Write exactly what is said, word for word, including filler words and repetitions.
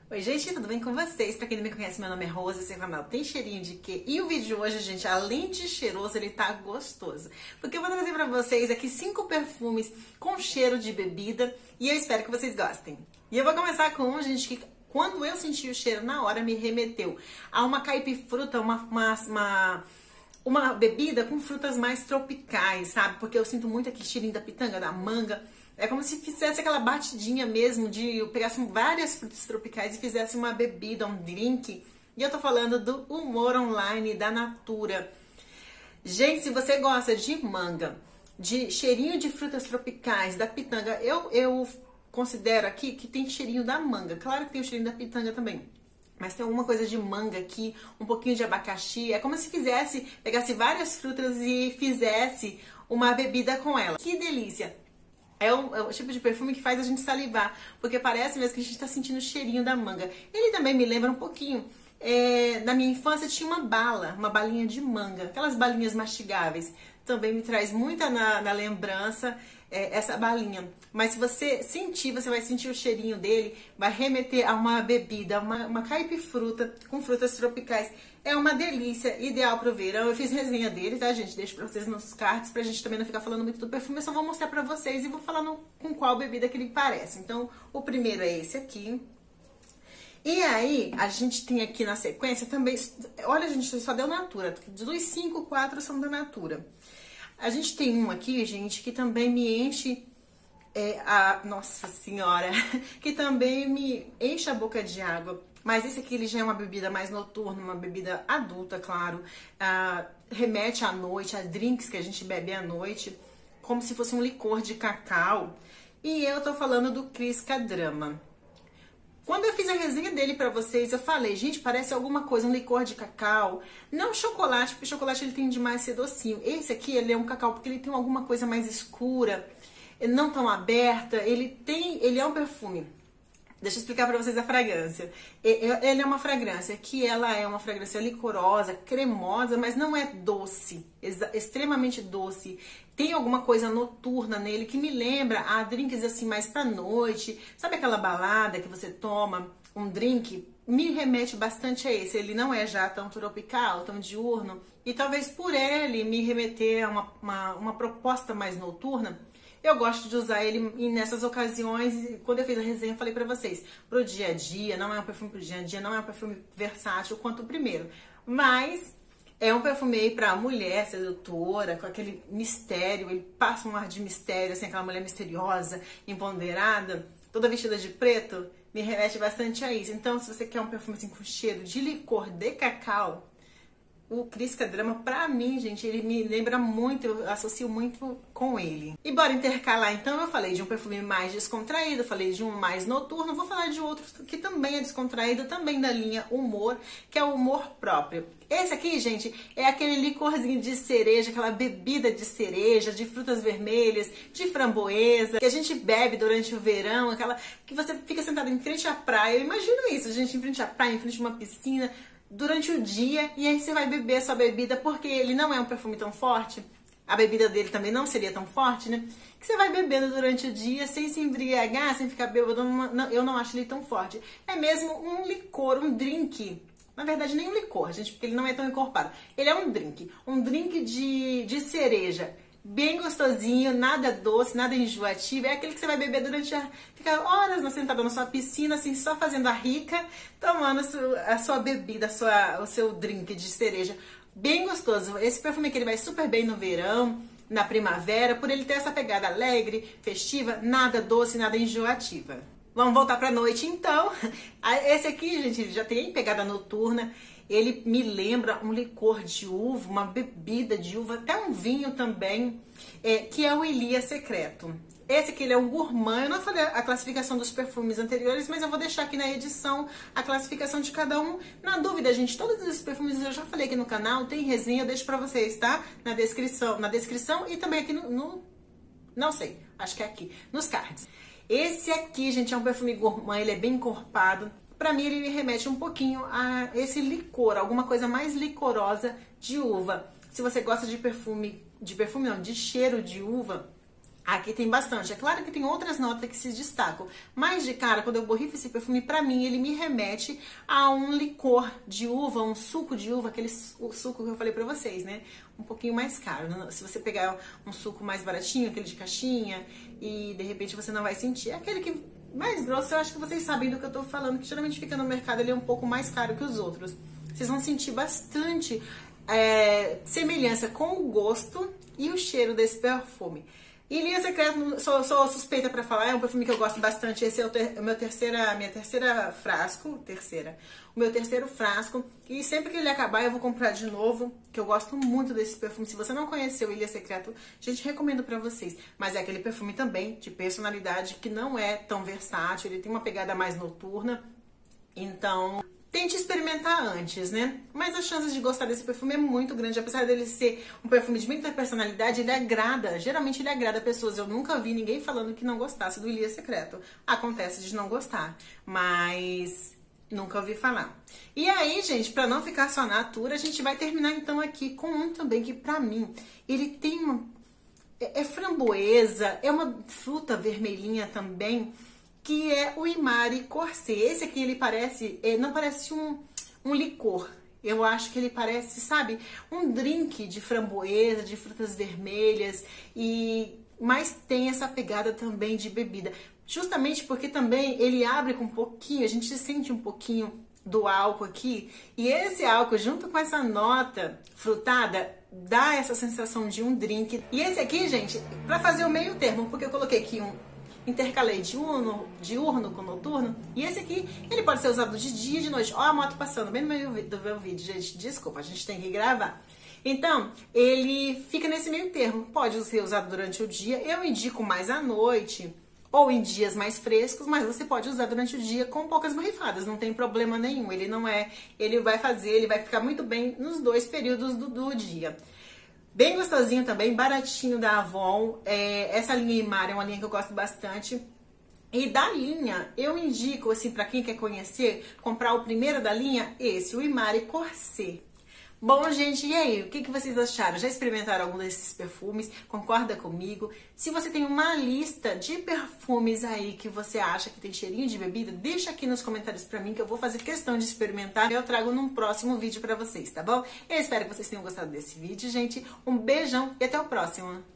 Oi gente, tudo bem com vocês? Pra quem não me conhece, meu nome é Rosa, esse canal tem cheirinho de quê? E o vídeo de hoje, gente, além de cheiroso, ele tá gostoso. Porque eu vou trazer pra vocês aqui cinco perfumes com cheiro de bebida e eu espero que vocês gostem. E eu vou começar com um, gente, que quando eu senti o cheiro na hora me remeteu a uma caipifruta, uma, uma, uma, uma bebida com frutas mais tropicais, sabe? Porque eu sinto muito aquele cheirinho da pitanga, da manga. É como se fizesse aquela batidinha mesmo, de eu pegasse várias frutas tropicais e fizesse uma bebida, um drink. E eu tô falando do Humor Online da Natura. Gente, se você gosta de manga, de cheirinho de frutas tropicais, da pitanga, eu, eu considero aqui que tem cheirinho da manga. Claro que tem o cheirinho da pitanga também. Mas tem alguma coisa de manga aqui, um pouquinho de abacaxi. É como se fizesse, pegasse várias frutas e fizesse uma bebida com ela. Que delícia! É o, é o tipo de perfume que faz a gente salivar, porque parece mesmo que a gente está sentindo o cheirinho da manga. Ele também me lembra um pouquinho, é, na minha infância tinha uma bala, uma balinha de manga, aquelas balinhas mastigáveis. Também me traz muita na, na lembrança é, essa balinha. Mas se você sentir, você vai sentir o cheirinho dele, vai remeter a uma bebida, uma, uma caipifruta com frutas tropicais. É uma delícia, ideal pro verão. Eu fiz resenha dele, tá, gente? Deixo pra vocês nos cards, pra gente também não ficar falando muito do perfume. Eu só vou mostrar pra vocês e vou falando com qual bebida que ele parece. Então, o primeiro é esse aqui. E aí, a gente tem aqui na sequência também... Olha, gente, só deu Natura. Dos cinco, quatro são da Natura. A gente tem um aqui, gente, que também me enche... É, a, nossa senhora! Que também me enche a boca de água. Mas esse aqui ele já é uma bebida mais noturna, uma bebida adulta, claro. Ah, remete à noite, a drinks que a gente bebe à noite, como se fosse um licor de cacau. E eu tô falando do Crisca Drama. Quando eu fiz a resenha dele pra vocês, eu falei, gente, parece alguma coisa, um licor de cacau. Não chocolate, porque chocolate ele tem demais ser docinho. Esse aqui, ele é um cacau porque ele tem alguma coisa mais escura, não tão aberta. Ele tem, ele é um perfume. Deixa eu explicar pra vocês a fragrância. Ele é uma fragrância que ela é uma fragrância licorosa, cremosa, mas não é doce, extremamente doce. Tem alguma coisa noturna nele que me lembra a drinks assim mais pra noite. Sabe aquela balada que você toma um drink? Me remete bastante a esse. Ele não é já tão tropical, tão diurno. E talvez por ele me remeter a uma, uma, uma proposta mais noturna, eu gosto de usar ele nessas ocasiões. Quando eu fiz a resenha, eu falei pra vocês, pro dia a dia, não é um perfume pro dia a dia, não é um perfume versátil quanto o primeiro. Mas é um perfume aí pra mulher sedutora, com aquele mistério, ele passa um ar de mistério, assim, aquela mulher misteriosa, empoderada, toda vestida de preto, me remete bastante a isso. Então, se você quer um perfume assim com cheiro de licor de cacau, o Crisca Drama, pra mim, gente, ele me lembra muito, eu associo muito com ele. E bora intercalar, então, eu falei de um perfume mais descontraído, falei de um mais noturno, vou falar de outro que também é descontraído, também da linha Humor, que é o Humor Próprio. Esse aqui, gente, é aquele licorzinho de cereja, aquela bebida de cereja, de frutas vermelhas, de framboesa, que a gente bebe durante o verão, aquela que você fica sentado em frente à praia. Eu imagino isso, gente, em frente à praia, em frente a uma piscina, durante o dia, e aí você vai beber a sua bebida, porque ele não é um perfume tão forte, a bebida dele também não seria tão forte, né? Que você vai bebendo durante o dia, sem se embriagar, sem ficar bêbado, não, eu não acho ele tão forte. É mesmo um licor, um drink. Na verdade, nem um licor, gente, porque ele não é tão encorpado. Ele é um drink, um drink de, de cereja. Bem gostosinho, nada doce, nada enjoativo. É aquele que você vai beber durante a... Ficar horas na sentada na sua piscina, assim, só fazendo a rica, tomando a sua, a sua bebida, a sua, o seu drink de cereja. Bem gostoso. Esse perfume aqui ele vai super bem no verão, na primavera, por ele ter essa pegada alegre, festiva, nada doce, nada enjoativa. Vamos voltar pra noite, então. Esse aqui, gente, ele já tem pegada noturna. Ele me lembra um licor de uva, uma bebida de uva, até um vinho também, é, que é o Ilia Secreto. Esse aqui ele é um gourmand. Eu não falei a classificação dos perfumes anteriores, mas eu vou deixar aqui na edição a classificação de cada um. Na dúvida, gente, todos esses perfumes eu já falei aqui no canal, tem resenha, eu deixo pra vocês, tá? Na descrição, na descrição e também aqui no, no... Não sei, acho que é aqui, nos cards. Esse aqui, gente, é um perfume gourmand, ele é bem encorpado. Pra mim, ele me remete um pouquinho a esse licor, alguma coisa mais licorosa de uva. Se você gosta de perfume, de perfume não, de cheiro de uva, Aqui tem bastante. É claro que tem outras notas que se destacam. Mas de cara, quando eu borrifo esse perfume, pra mim, ele me remete a um licor de uva, um suco de uva, aquele suco que eu falei pra vocês, né? Um pouquinho mais caro. Se você pegar um suco mais baratinho, aquele de caixinha, e de repente você não vai sentir. Aquele que mais grosso, eu acho que vocês sabem do que eu tô falando, que geralmente fica no mercado, ele é um pouco mais caro que os outros. Vocês vão sentir bastante é, semelhança com o gosto e o cheiro desse perfume. E Linha Secreta, sou, sou suspeita pra falar, é um perfume que eu gosto bastante. Esse é o, ter, o meu terceira, minha terceira frasco, terceira, o meu terceiro frasco. E sempre que ele acabar eu vou comprar de novo, que eu gosto muito desse perfume. Se você não conheceu o Ilha Secreto, gente, recomendo pra vocês. Mas é aquele perfume também de personalidade que não é tão versátil, ele tem uma pegada mais noturna. Então, tente experimentar antes, né? Mas as chances de gostar desse perfume é muito grande. Apesar dele ser um perfume de muita personalidade, ele agrada. Geralmente ele agrada pessoas. Eu nunca vi ninguém falando que não gostasse do Ilha Secreto. Acontece de não gostar, mas nunca ouvi falar. E aí, gente, pra não ficar só na atura, a gente vai terminar então aqui com um também que pra mim, ele tem uma... É framboesa, é uma fruta vermelhinha também, que é o Imari Corset. Esse aqui, ele parece, não parece um, um licor. Eu acho que ele parece, sabe, um drink de framboesa, de frutas vermelhas, e mas tem essa pegada também de bebida. Justamente porque também ele abre com um pouquinho, a gente sente um pouquinho do álcool aqui, e esse álcool junto com essa nota frutada dá essa sensação de um drink. E esse aqui, gente, pra fazer o meio termo, porque eu coloquei aqui um intercalei diurno, diurno com noturno. E esse aqui, ele pode ser usado de dia e de noite. Ó a moto passando bem no meio do meu vídeo, gente. Desculpa, a gente tem que gravar. Então, ele fica nesse meio termo. Pode ser usado durante o dia. Eu indico mais à noite ou em dias mais frescos, mas você pode usar durante o dia com poucas borrifadas. Não tem problema nenhum. Ele não é... Ele vai fazer, ele vai ficar muito bem nos dois períodos do, do dia. Bem gostosinho também, baratinho da Avon. É, essa linha Imari é uma linha que eu gosto bastante. E da linha, eu indico, assim, pra quem quer conhecer, comprar o primeiro da linha, esse, o Imari Corset. Bom, gente, e aí? O que, que vocês acharam? Já experimentaram algum desses perfumes? Concorda comigo? Se você tem uma lista de perfumes aí que você acha que tem cheirinho de bebida, deixa aqui nos comentários pra mim que eu vou fazer questão de experimentar. Eu trago num próximo vídeo pra vocês, tá bom? Eu espero que vocês tenham gostado desse vídeo, gente. Um beijão e até o próximo!